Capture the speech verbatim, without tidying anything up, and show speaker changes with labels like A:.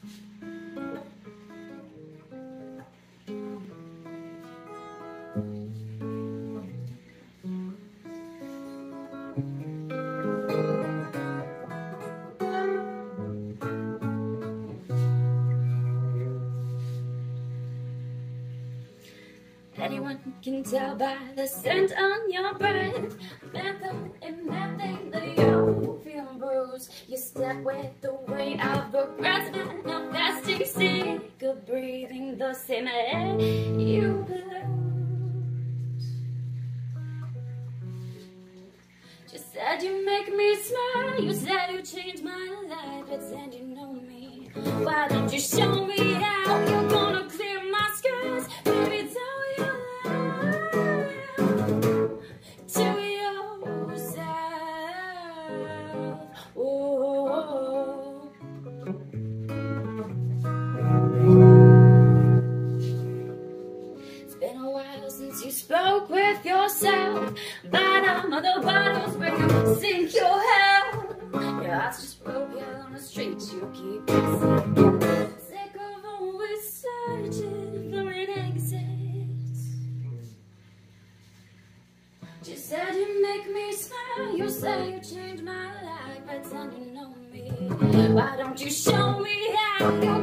A: Anyone can tell by the scent on your breath, menthol and methane, that you're feeling bruised. You step with the weight of regrets, manifesting, sick of breathing the same air you lose. Just said you make me smile, you said you changed my life, pretend you know me. Why don't you show me how you're gonna clear my scars? Baby, tell to yourself. Oh. It's been a while since you spoke with yourself. Bottom of the bottles where you sink your hell. Your heart's just broken on the streets you keep missing. Sick of always searching for an exit. You said you make me smile, you say you changed my life, pretend you know me. Why don't you show me how you